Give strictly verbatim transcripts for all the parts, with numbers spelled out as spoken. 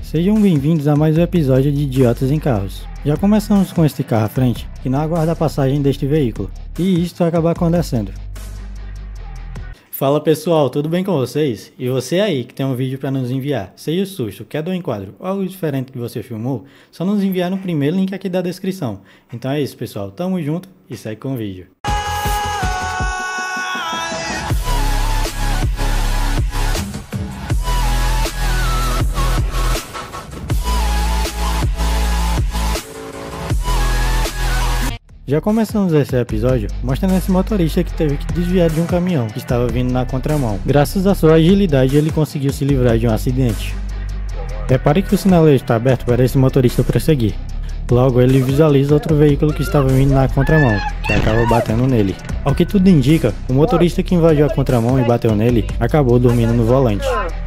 Sejam bem-vindos a mais um episódio de Idiotas em Carros. Já começamos com este carro à frente, que não aguarda a passagem deste veículo, e isto vai acabar acontecendo. Fala pessoal, tudo bem com vocês? E você aí que tem um vídeo para nos enviar, seja susto, quer do enquadro ou algo diferente que você filmou, só nos enviar no primeiro link aqui da descrição. Então é isso pessoal, tamo junto e segue com o vídeo. Já começamos esse episódio mostrando esse motorista que teve que desviar de um caminhão que estava vindo na contramão. Graças à sua agilidade ele conseguiu se livrar de um acidente. Repare que o sinaleiro está aberto para esse motorista prosseguir. Logo ele visualiza outro veículo que estava vindo na contramão, que acaba batendo nele. Ao que tudo indica, o motorista que invadiu a contramão e bateu nele acabou dormindo no volante.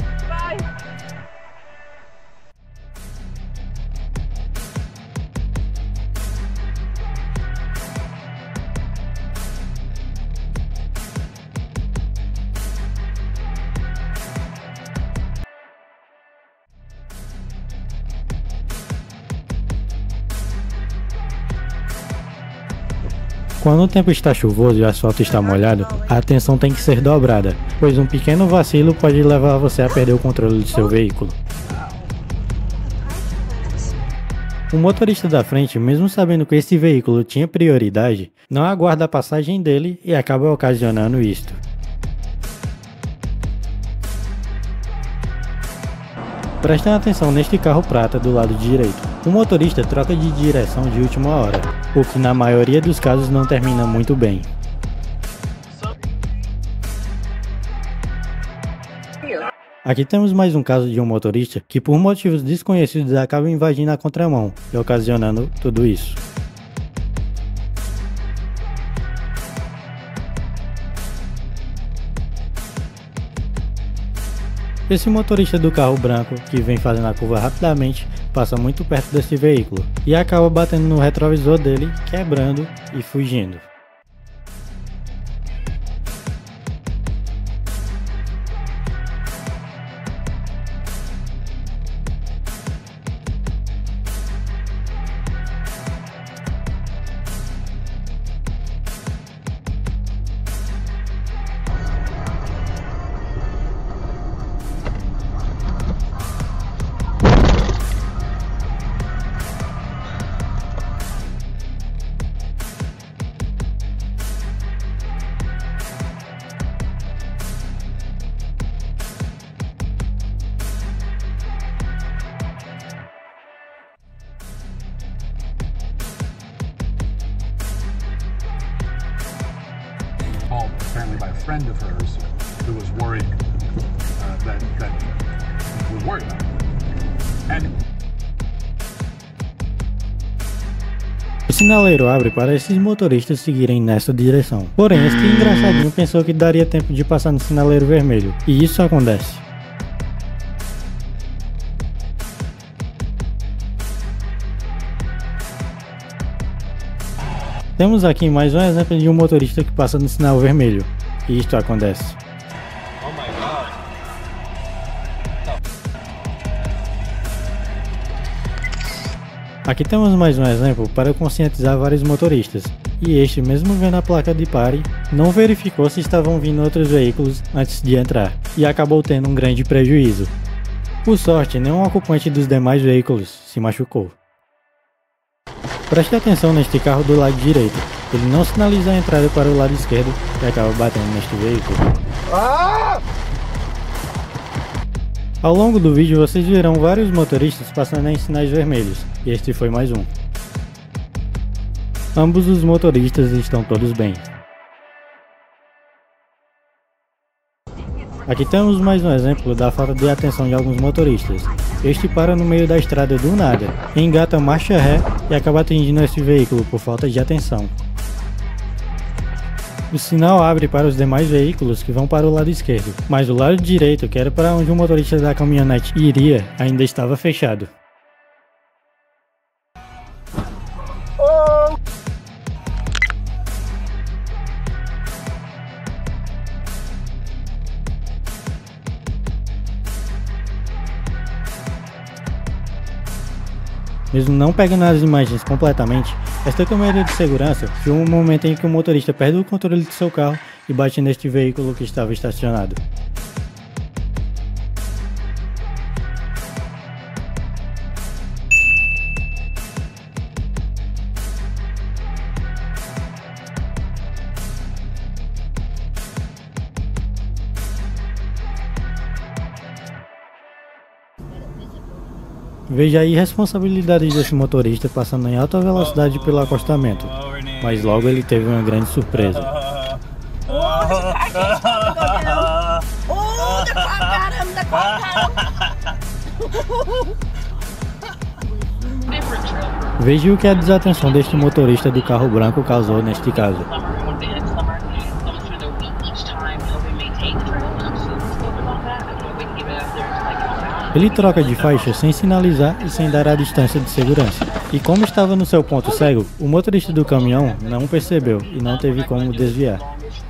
Quando o tempo está chuvoso e o asfalto está molhado, a atenção tem que ser dobrada, pois um pequeno vacilo pode levar você a perder o controle do seu veículo. O motorista da frente, mesmo sabendo que esse veículo tinha prioridade, não aguarda a passagem dele e acaba ocasionando isto. Prestem atenção neste carro prata do lado direito. O motorista troca de direção de última hora, o que na maioria dos casos não termina muito bem. Aqui temos mais um caso de um motorista que por motivos desconhecidos acaba invadindo a contramão e ocasionando tudo isso. Esse motorista do carro branco, que vem fazendo a curva rapidamente, passa muito perto desse veículo e acaba batendo no retrovisor dele, quebrando e fugindo. Apparently by a friend of hers who was worried uh, that, that we worried about it. And o sinaleiro abre para esses motoristas seguirem nessa direção. Porém, este engraçadinho pensou que daria tempo de passar no sinaleiro vermelho, e isso acontece. Temos aqui mais um exemplo de um motorista que passa no sinal vermelho, e isto acontece. Oh my God. Aqui temos mais um exemplo para conscientizar vários motoristas, e este, mesmo vendo a placa de pare, não verificou se estavam vindo outros veículos antes de entrar, e acabou tendo um grande prejuízo. Por sorte, nenhum ocupante dos demais veículos se machucou. Preste atenção neste carro do lado direito, ele não sinaliza a entrada para o lado esquerdo e acaba batendo neste veículo. Ah! Ao longo do vídeo vocês verão vários motoristas passando em sinais vermelhos, e este foi mais um. Ambos os motoristas estão todos bem. Aqui temos mais um exemplo da falta de atenção de alguns motoristas. Este para no meio da estrada do nada, engata marcha ré e acaba atingindo esse veículo por falta de atenção. O sinal abre para os demais veículos que vão para o lado esquerdo, mas o lado direito, que era para onde o motorista da caminhonete iria, ainda estava fechado. Mesmo não pegando as imagens completamente, esta câmera de segurança filma o momento em que o motorista perde o controle de seu carro e bate neste veículo que estava estacionado. Veja a irresponsabilidade desse motorista passando em alta velocidade pelo acostamento, mas logo ele teve uma grande surpresa. Veja o que a desatenção deste motorista do carro branco causou neste caso. Ele troca de faixa sem sinalizar e sem dar a distância de segurança. E como estava no seu ponto cego, o motorista do caminhão não percebeu e não teve como desviar.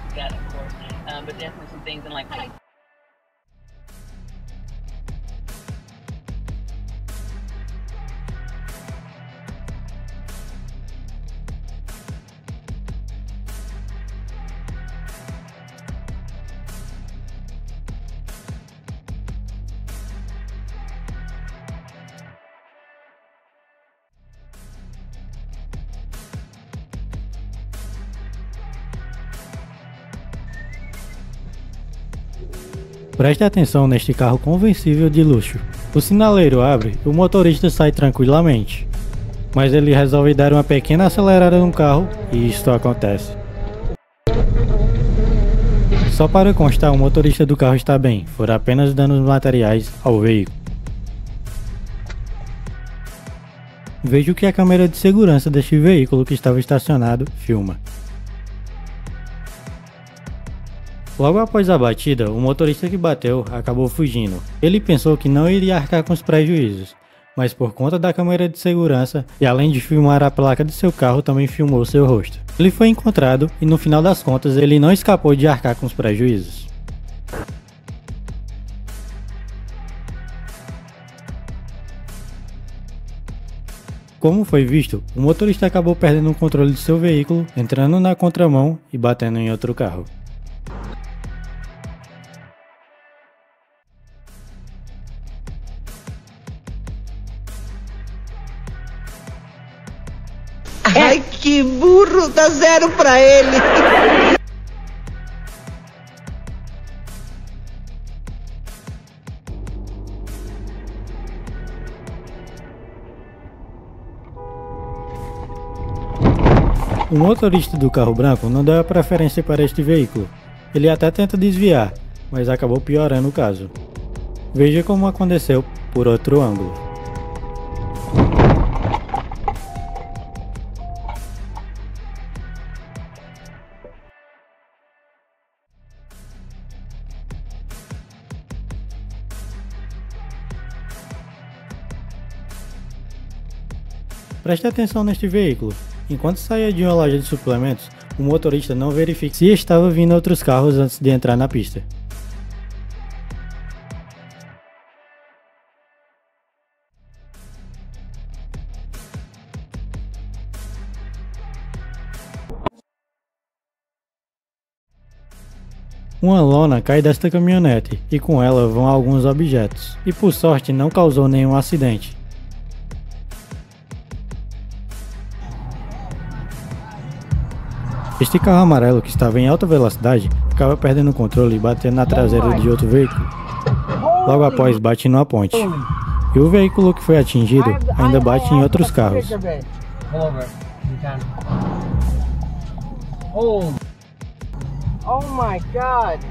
Preste atenção neste carro conversível de luxo. O sinaleiro abre e o motorista sai tranquilamente. Mas ele resolve dar uma pequena acelerada no carro e isto acontece. Só para constar, o motorista do carro está bem, foram apenas danos materiais ao veículo. Veja o que a câmera de segurança deste veículo que estava estacionado filma. Logo após a batida, o motorista que bateu acabou fugindo. Ele pensou que não iria arcar com os prejuízos, mas por conta da câmera de segurança e além de filmar a placa de seu carro, também filmou seu rosto. Ele foi encontrado e no final das contas ele não escapou de arcar com os prejuízos. Como foi visto, o motorista acabou perdendo o controle de seu veículo, entrando na contramão e batendo em outro carro. Ai, que burro, dá zero pra ele. O motorista do carro branco não deu a preferência para este veículo. Ele até tenta desviar, mas acabou piorando o caso. Veja como aconteceu por outro ângulo. Preste atenção neste veículo. Enquanto saía de uma loja de suplementos, o motorista não verifica se estava vindo outros carros antes de entrar na pista. Uma lona cai desta caminhonete e com ela vão alguns objetos, e por sorte não causou nenhum acidente. Este carro amarelo, que estava em alta velocidade, ficava perdendo o controle e batendo na traseira de outro veículo. Logo após, bate numa ponte. E o veículo que foi atingido ainda bate em outros carros. Oh my God!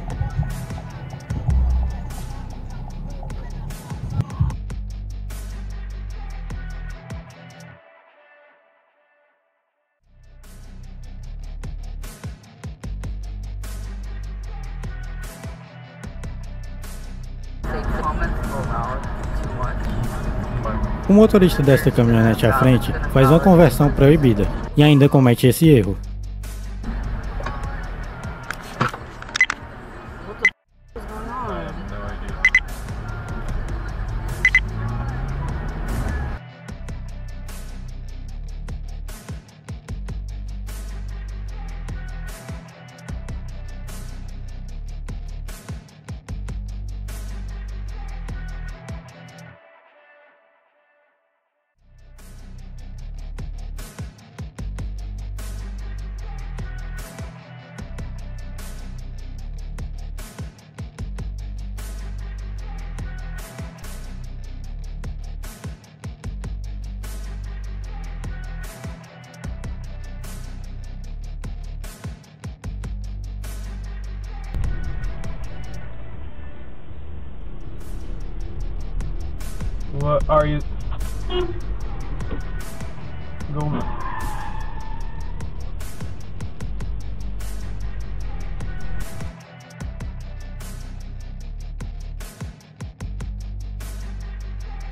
O motorista desta caminhonete à frente faz uma conversão proibida e ainda comete esse erro. What are you? Go.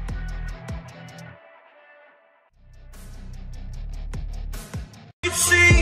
See